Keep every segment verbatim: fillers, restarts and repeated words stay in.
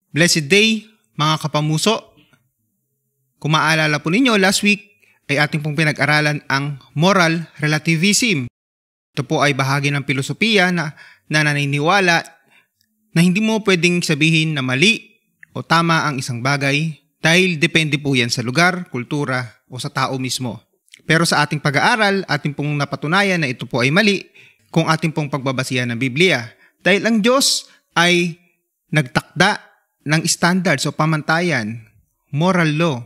Blessed day, mga kapamuso. Kung maalala po ninyo, last week ay ating pong pinag-aralan ang moral relativism. Ito po ay bahagi ng filosofiya na, na naniniwala na hindi mo pwedeng sabihin na mali o tama ang isang bagay dahil depende po yan sa lugar, kultura o sa tao mismo. Pero sa ating pag-aaral, ating pong napatunayan na ito po ay mali kung ating pong pagbabasihan ng Biblia. Dahil ang Diyos ay nagtakda ng standards o pamantayan, moral law,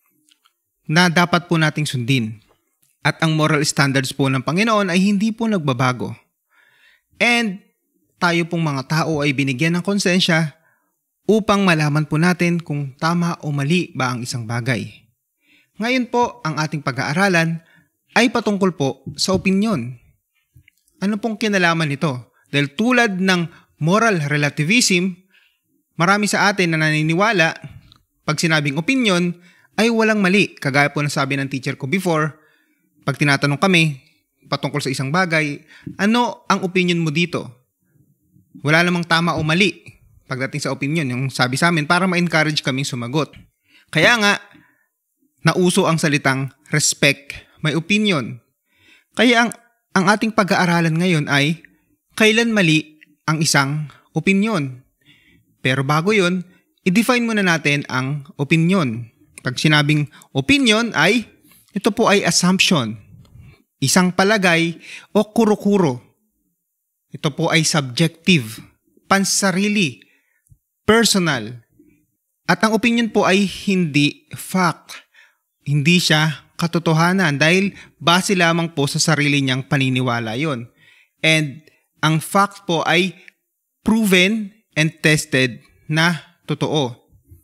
na dapat po nating sundin. At ang moral standards po ng Panginoon ay hindi po nagbabago. And tayo pong mga tao ay binigyan ng konsensya upang malaman po natin kung tama o mali ba ang isang bagay. Ngayon po, ang ating pag-aaralan ay patungkol po sa opinyon. Ano pong kinalaman nito? Dahil tulad ng moral relativism, marami sa atin na naniniwala pag sinabing opinion ay walang mali. Kagaya po na sabi ng teacher ko before, pag tinatanong kami patungkol sa isang bagay, ano ang opinion mo dito? Wala namang tama o mali pagdating sa opinion, yung sabi sa amin para ma-encourage kaming sumagot. Kaya nga, nauso ang salitang respect my opinion. Kaya ang, ang ating pag-aaralan ngayon ay kailan mali ang isang opinion. Pero bago yun, i-define muna natin ang opinion. Pag sinabing opinion ay, ito po ay assumption, isang palagay o kuro-kuro. Ito po ay subjective, pansarili, personal. At ang opinion po ay hindi fact. Hindi siya katotohanan dahil base lamang po sa sarili niyang paniniwala yon. And ang fact po ay proven and tested na totoo.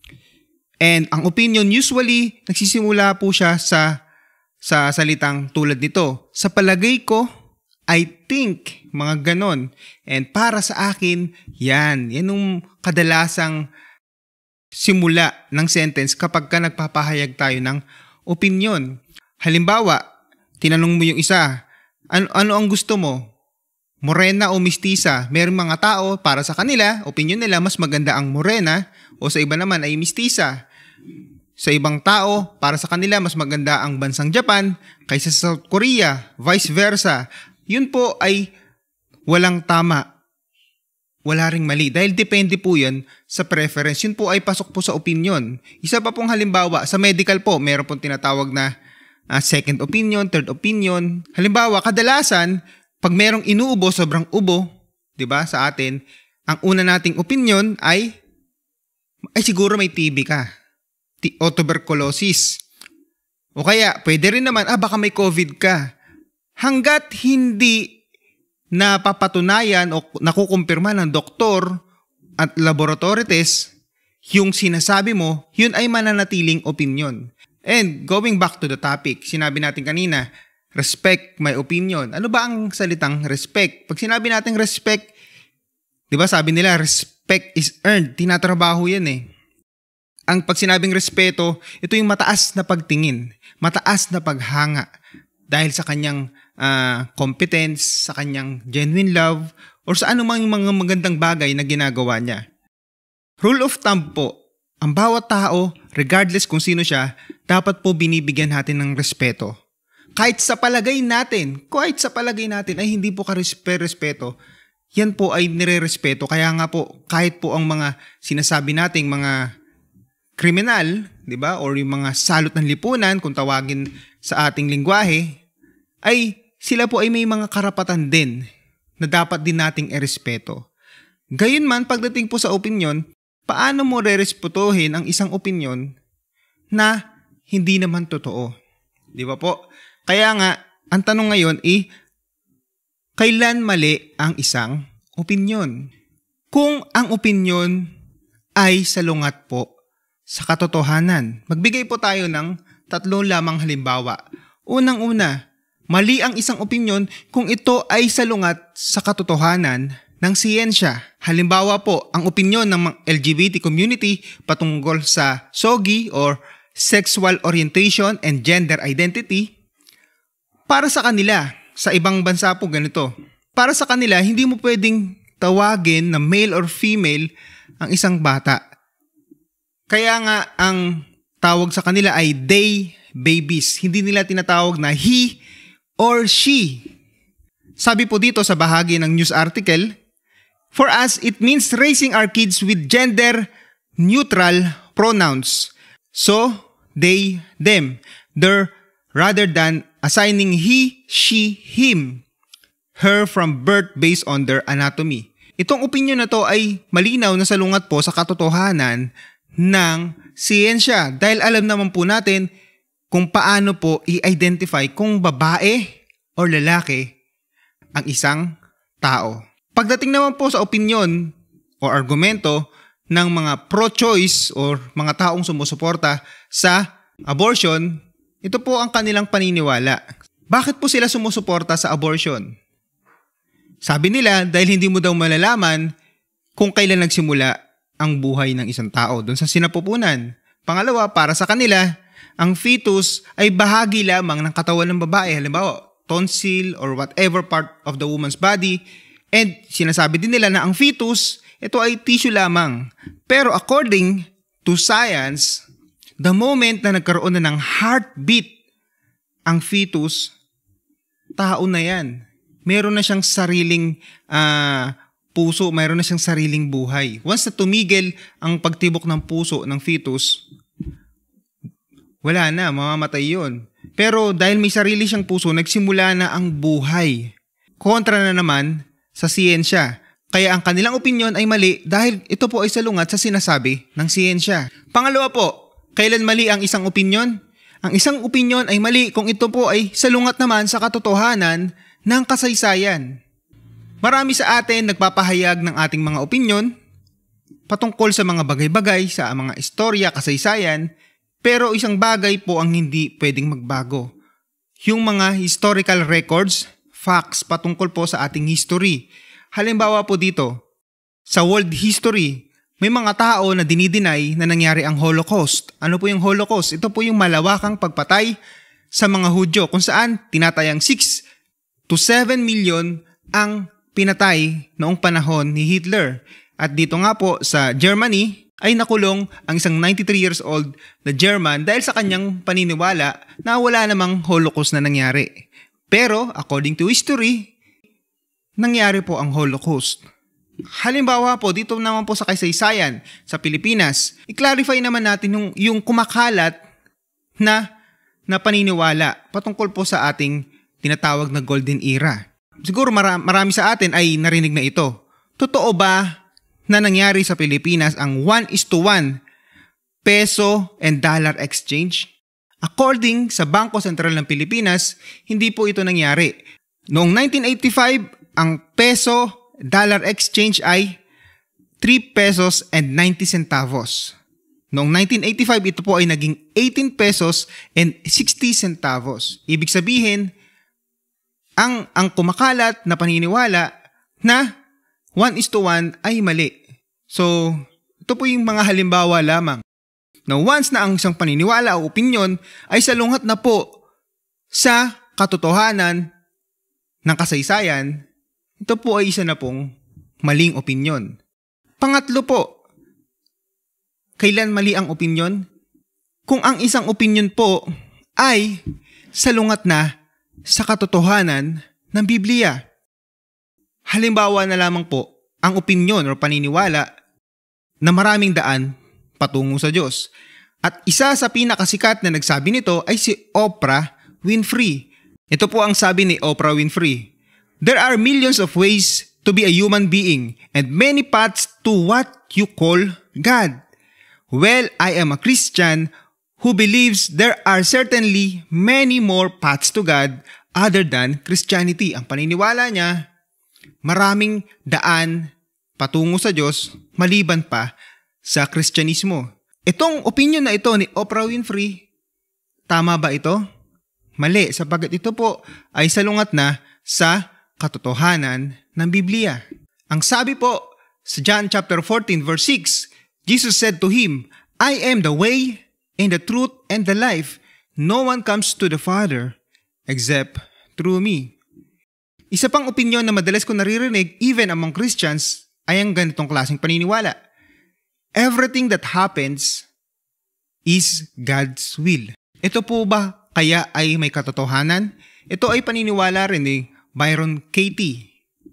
And ang opinion usually nagsisimula po siya sa sa salitang tulad nito. Sa palagay ko, I think, mga ganon. And para sa akin, yan. Yan yung kadalasang simula ng sentence kapag ka nagpapahayag tayo ng opinion. Halimbawa, tinanong mo yung isa, ano, ano ang gusto mo? Morena o mistisa? Merong mga tao, para sa kanila, opinion nila, mas maganda ang morena o sa iba naman ay mistisa. Sa ibang tao, para sa kanila, mas maganda ang bansang Japan kaysa sa South Korea, vice versa. Yun po ay walang tama, wala ring mali. Dahil depende po yan sa preference. Yun po ay pasok po sa opinion. Isa pa pong halimbawa, sa medical po, meron pong tinatawag na uh, second opinion, third opinion. Halimbawa, kadalasan, pag merong inuubo, sobrang ubo, 'di ba, sa atin, ang una nating opinion ay ay siguro may T B ka T- o tuberculosis. O kaya, pwede rin naman, ah, baka may COVID ka. Hanggat hindi napapatunayan o nakukumpirma ng doktor at laboratory test yung sinasabi mo, yun ay mananatiling opinion. And going back to the topic, sinabi natin kanina, respect my opinion. Ano ba ang salitang respect? Pag sinabi natin respect, di ba sabi nila, respect is earned. Tinatrabaho yan eh. Ang pag sinabing respeto, ito yung mataas na pagtingin, mataas na paghanga dahil sa kanyang uh, competence, sa kanyang genuine love, or sa anumang mga magandang bagay na ginagawa niya. Rule of thumb po, ang bawat tao, regardless kung sino siya, dapat po binibigyan natin ng respeto. Kahit sa palagay natin, kahit sa palagay natin ay hindi po ka-respeto, yan po ay nire-respeto. Kaya nga po, kahit po ang mga sinasabi nating mga kriminal, di ba, or yung mga salot ng lipunan, kung tawagin sa ating lingwahe, ay sila po ay may mga karapatan din na dapat din nating erespeto. Gayunman, pagdating po sa opinyon, paano mo re-respetuhin ang isang opinyon na hindi naman totoo? Di ba po? Kaya nga, ang tanong ngayon ay, kailan mali ang isang opinyon? Kung ang opinyon ay salungat po sa katotohanan. Magbigay po tayo ng tatlo lamang halimbawa. Unang-una, mali ang isang opinyon kung ito ay salungat sa katotohanan ng siyensya. Halimbawa po, ang opinyon ng L G B T community patungkol sa S O G I or sexual orientation and gender identity. Para sa kanila, sa ibang bansa po ganito. Para sa kanila, hindi mo pwedeng tawagin na male or female ang isang bata. Kaya nga ang tawag sa kanila ay they babies. Hindi nila tinatawag na he or she. Sabi po dito sa bahagi ng news article, for us, it means raising our kids with gender-neutral pronouns. So, they, them, their, rather than assigning he, she, him, her from birth based on their anatomy. Itong opinion na to ay malinaw na salungat po sa katotohanan ng siyensya dahil alam naman po natin kung paano po i-identify kung babae o lalaki ang isang tao. Pagdating naman po sa opinion o argumento ng mga pro-choice o mga taong sumusuporta sa abortion, ito po ang kanilang paniniwala. Bakit po sila sumusuporta sa abortion? Sabi nila dahil hindi mo daw malalaman kung kailan nagsimula ang buhay ng isang tao doon sa sinapupunan. Pangalawa, para sa kanila, ang fetus ay bahagi lamang ng katawan ng babae. Halimbawa, tonsil or whatever part of the woman's body. And sinasabi din nila na ang fetus, ito ay tissue lamang. Pero according to science, the moment na nagkaroon na ng heartbeat ang fetus, tao na yan. Meron na siyang sariling uh, puso, meron na siyang sariling buhay. Once na tumigil ang pagtibok ng puso ng fetus, wala na, mamamatay yun. Pero dahil may sarili siyang puso, nagsimula na ang buhay. Kontra na naman sa siyensya. Kaya ang kanilang opinyon ay mali dahil ito po ay salungat sa sinasabi ng siyensya. Pangalawa po, kailan mali ang isang opinyon? Ang isang opinyon ay mali kung ito po ay salungat naman sa katotohanan ng kasaysayan. Marami sa atin nagpapahayag ng ating mga opinyon patungkol sa mga bagay-bagay, sa mga istorya, kasaysayan, pero isang bagay po ang hindi pwedeng magbago. Yung mga historical records, facts patungkol po sa ating history. Halimbawa po dito, sa world history, may mga tao na dinideny na nangyari ang Holocaust. Ano po yung Holocaust? Ito po yung malawakang pagpatay sa mga Hudyo kung saan tinatayang six to seven million ang pinatay noong panahon ni Hitler. At dito nga po sa Germany ay nakulong ang isang ninety-three years old na German dahil sa kanyang paniniwala na wala namang Holocaust na nangyari. Pero according to history, nangyari po ang Holocaust. Halimbawa po, dito naman po sa kasaysayan sa Pilipinas, i-clarify naman natin yung, yung kumakalat na, na paniniwala patungkol po sa ating tinatawag na Golden Era. Siguro marami, marami sa atin ay narinig na ito. Totoo ba na nangyari sa Pilipinas ang one is to one peso and dollar exchange? According sa Bangko Sentral ng Pilipinas, hindi po ito nangyari. Noong nineteen eighty-five, ang peso dollar exchange ay three pesos and ninety centavos. Noong nineteen eighty-five, ito po ay naging eighteen pesos and sixty centavos. Ibig sabihin, ang ang kumakalat na paniniwala na one is to one ay mali. So, ito po yung mga halimbawa lamang. Now, once na ang isang paniniwala o opinyon ay salungat na po sa katotohanan ng kasaysayan, ito po ay isa na pong maling opinyon. Pangatlo po, kailan mali ang opinyon? Kung ang isang opinyon po ay salungat na sa katotohanan ng Biblia. Halimbawa na lamang po ang opinyon o paniniwala na maraming daan patungo sa Diyos. At isa sa pinakasikat na nagsabi nito ay si Oprah Winfrey. Ito po ang sabi ni Oprah Winfrey. There are millions of ways to be a human being and many paths to what you call God. Well, I am a Christian who believes there are certainly many more paths to God other than Christianity. Ang paniniwala niya, maraming daan patungo sa Diyos maliban pa sa Kristyanismo. Itong opinion na ito ni Oprah Winfrey, tama ba ito? Mali, sapagkat ito po ay salungat na sa katotohanan ng Biblia. Ang sabi po sa John chapter fourteen verse six, Jesus said to him, I am the way and the truth and the life. No one comes to the Father except through me. Isa pang opinyon na madalas ko naririnig even among Christians ay ang ganitong klaseng paniniwala. Everything that happens is God's will. Ito po ba kaya ay may katotohanan? Ito ay paniniwala rin ni Byron Katie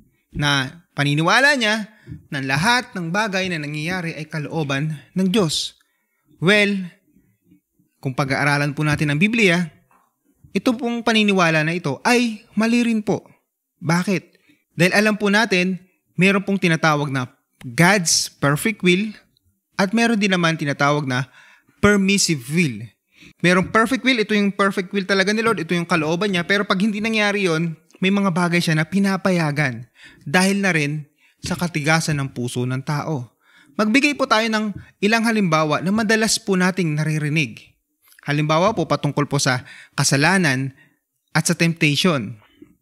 na paniniwala niya na lahat ng bagay na nangyayari ay kalooban ng Diyos. Well, kung pag-aaralan po natin ang Biblia, ito pong paniniwala na ito ay mali rin po. Bakit? Dahil alam po natin, meron pong tinatawag na God's perfect will at meron din naman tinatawag na permissive will. Merong perfect will, ito yung perfect will talaga ni Lord, ito yung kalooban niya, pero pag hindi nangyari yon, may mga bagay siya na pinapayagan dahil na rin sa katigasan ng puso ng tao. Magbigay po tayo ng ilang halimbawa na madalas po nating naririnig. Halimbawa po patungkol po sa kasalanan at sa temptation.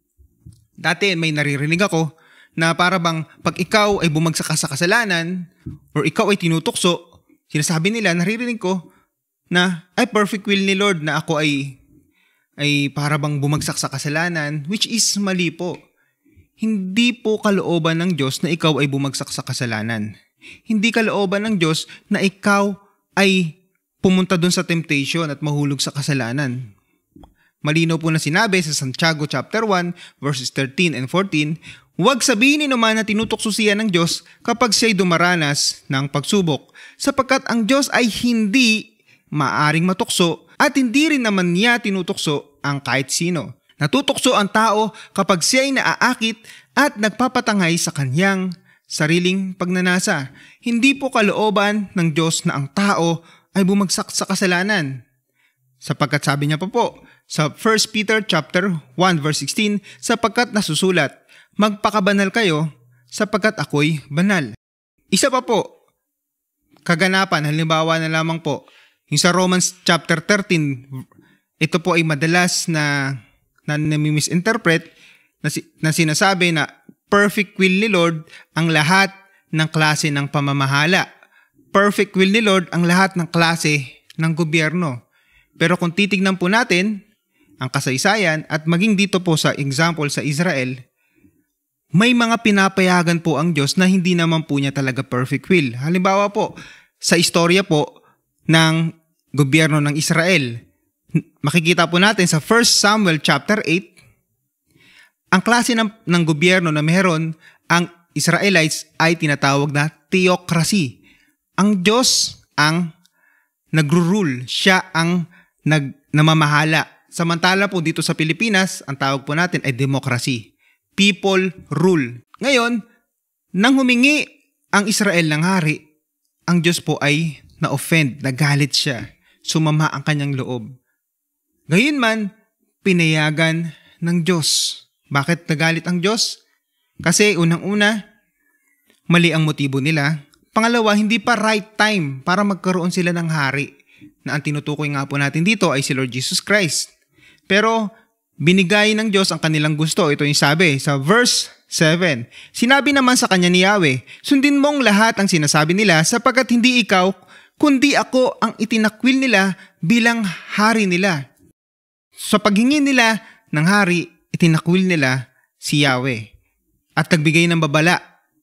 Dati may naririnig ako na para bang pag ikaw ay bumagsak ka sa kasalanan or ikaw ay tinutukso, sinasabi nila, naririnig ko na ay perfect will ni Lord na ako ay ay para bang bumagsak sa kasalanan, which is mali po. Hindi po kalooban ng Diyos na ikaw ay bumagsak sa kasalanan. Hindi kalooban ng Diyos na ikaw ay pumunta dun sa temptation at mahulog sa kasalanan. Malinaw po na sinabi sa Santiago chapter one verses thirteen and fourteen, huwag sabihin ni naman na tinutokso siya ng Diyos kapag siya'y dumaranas ng pagsubok, sapagkat ang Diyos ay hindi maaring matukso at hindi rin naman niya tinutokso ang kahit sino. Natutokso ang tao kapag siya ay naaakit at nagpapatangay sa kanyang sariling pagnanasa. Hindi po kalooban ng Diyos na ang tao ay bumagsak sa kasalanan. Sapagkat sabi niya pa po sa First Peter chapter one verse sixteen, sapagkat nasusulat, magpakabanal kayo sapagkat ako'y banal. Isa pa po, kaganapan, halimbawa na lamang po, yung sa Romans chapter thirteen, ito po ay madalas na na nami-misinterpret na, na sinasabi na perfect will ni Lord ang lahat ng klase ng pamamahala. Perfect will ni Lord ang lahat ng klase ng gobyerno. Pero kung titignan po natin ang kasaysayan at maging dito po sa example sa Israel, may mga pinapayagan po ang Diyos na hindi naman po niya talaga perfect will. Halimbawa po, sa istorya po ng gobyerno ng Israel, makikita po natin sa First Samuel chapter eight, ang klase ng, ng gobyerno na meron ang Israelites ay tinatawag na theocracy. Ang Diyos ang nagro-rule, siya ang nag, namamahala. Samantala po dito sa Pilipinas, ang tawag po natin ay democracy. People rule. Ngayon, nang humingi ang Israel ng hari, ang Diyos po ay na-offend, nagalit siya. Sumama ang kanyang loob. Gayunman, pinayagan ng Diyos. Bakit nagalit ang Diyos? Kasi unang-una, mali ang motibo nila. Pangalawa, hindi pa right time para magkaroon sila ng hari. Na ang tinutukoy nga po natin dito ay si Lord Jesus Christ. Pero binigay ng Diyos ang kanilang gusto. Ito yung sabi sa verse seven. Sinabi naman sa kanya ni Yahweh, sundin mong lahat ang sinasabi nila sapagkat hindi ikaw, kundi ako ang itinakwil nila bilang hari nila. Sa paghingi nila ng hari, itinakwil nila si Yahweh. At nagbigay ng babala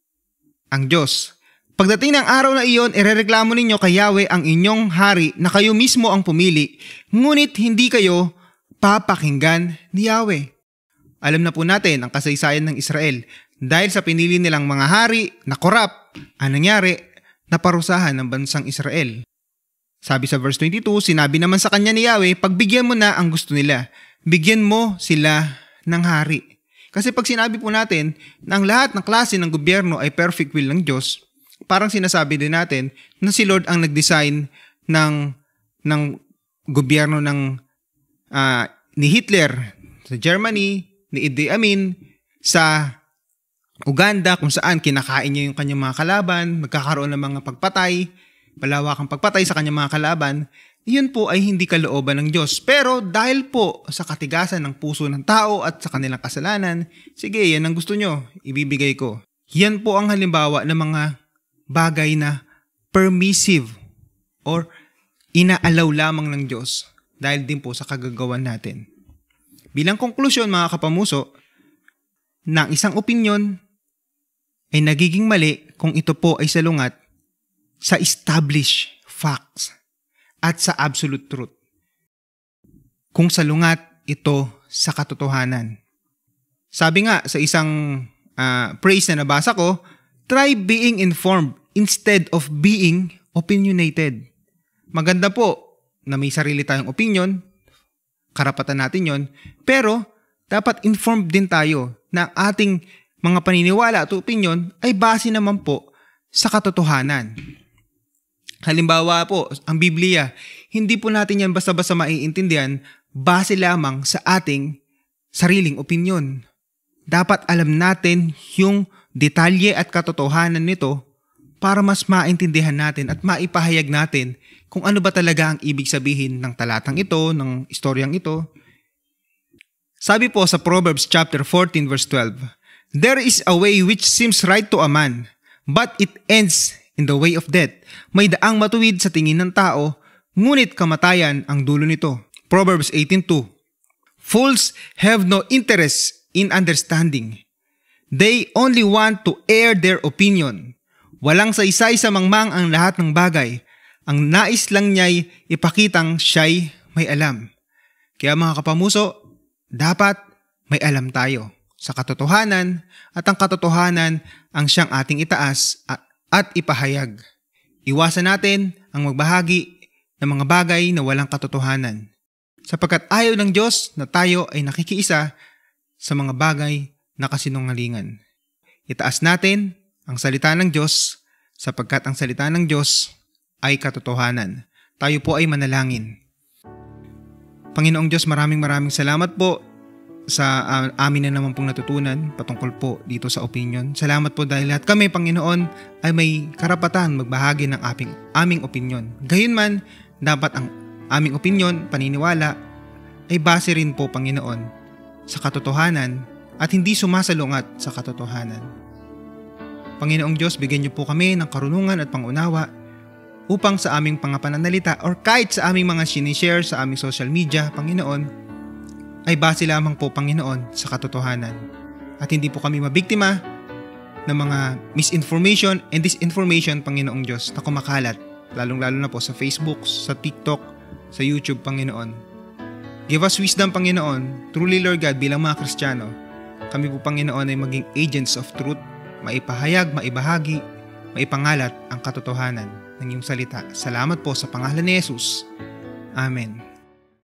ang Diyos. Pagdating ng araw na iyon, irereklamo ninyo kay Yahweh ang inyong hari na kayo mismo ang pumili, ngunit hindi kayo papakinggan ni Yahweh. Alam na po natin ang kasaysayan ng Israel. Dahil sa pinili nilang mga hari na korap, ang nangyari, naparusahan ng bansang Israel. Sabi sa verse twenty-two, sinabi naman sa kanya ni Yahweh, pagbigyan mo na ang gusto nila. Bigyan mo sila ng hari. Kasi pag sinabi po natin na ang lahat ng klase ng gobyerno ay perfect will ng Diyos, parang sinasabi din natin na si Lord ang nag-design ng, ng gobyerno ng uh, ni Hitler sa Germany, ni Idi Amin sa Uganda, kung saan kinakain niya yung kanyang mga kalaban, magkakaroon ng mga pagpatay, malawakang pagpatay sa kanyang mga kalaban. Yun po ay hindi kalooban ng Diyos. Pero dahil po sa katigasan ng puso ng tao at sa kanilang kasalanan, sige, yan ang gusto nyo, ibibigay ko. Yan po ang halimbawa ng mga bagay na permissive or inaalaw lamang ng Diyos dahil din po sa kagagawan natin. Bilang konklusyon mga kapamuso, ng isang opinyon ay nagiging mali kung ito po ay salungat sa established facts. at sa absolute truth. Kung salungat ito sa katotohanan. Sabi nga sa isang uh, phrase na nabasa ko, try being informed instead of being opinionated. Maganda po na may sarili tayong opinion, karapatan natin yon, pero dapat informed din tayo na ating mga paniniwala at opinion ay base naman po sa katotohanan. Halimbawa po, ang Biblia, hindi po natin yan basta-basta maiintindihan base lamang sa ating sariling opinion. Dapat alam natin yung detalye at katotohanan nito para mas maintindihan natin at maipahayag natin kung ano ba talaga ang ibig sabihin ng talatang ito, ng istoryang ito. Sabi po sa Proverbs chapter fourteen verse twelve, there is a way which seems right to a man, but it ends in the way of death. May daang matuwid sa tingin ng tao, ngunit kamatayan ang dulo nito. Proverbs eighteen two, fools have no interest in understanding. They only want to air their opinion. Walang saysay sa mangmang ang lahat ng bagay. Ang nais lang niya'y ipakitang siya'y may alam. Kaya mga kapamuso, dapat may alam tayo sa katotohanan at ang katotohanan ang siyang ating itaas at, at ipahayag. Iwasan natin ang magbahagi ng mga bagay na walang katotohanan. Sapagkat ayaw ng Diyos na tayo ay nakikiisa sa mga bagay na kasinungalingan. Itaas natin ang salita ng Diyos sapagkat ang salita ng Diyos ay katotohanan. Tayo po ay manalangin. Panginoong Diyos, maraming maraming salamat po sa uh, amin na naman pong natutunan patungkol po dito sa opinion. Salamat po dahil lahat kami, Panginoon, ay may karapatan magbahagi ng aming, aming opinion. Gayunman, dapat ang aming opinion, paniniwala, ay base rin po, Panginoon, sa katotohanan at hindi sumasalungat sa katotohanan. Panginoong Diyos, bigyan niyo po kami ng karunungan at pangunawa upang sa aming pangapananalita or kahit sa aming mga sinishare sa aming social media, Panginoon, ay base lamang po, Panginoon, sa katotohanan. At hindi po kami mabiktima ng mga misinformation and disinformation, Panginoong Diyos, na kumakalat, lalong-lalo na po sa Facebook, sa TikTok, sa YouTube, Panginoon. Give us wisdom, Panginoon. Truly, Lord God, bilang mga Kristiyano, kami po, Panginoon, ay maging agents of truth, maipahayag, maibahagi, maipangalat ang katotohanan ng iyong salita. Salamat po sa pangalan ni Jesus. Amen.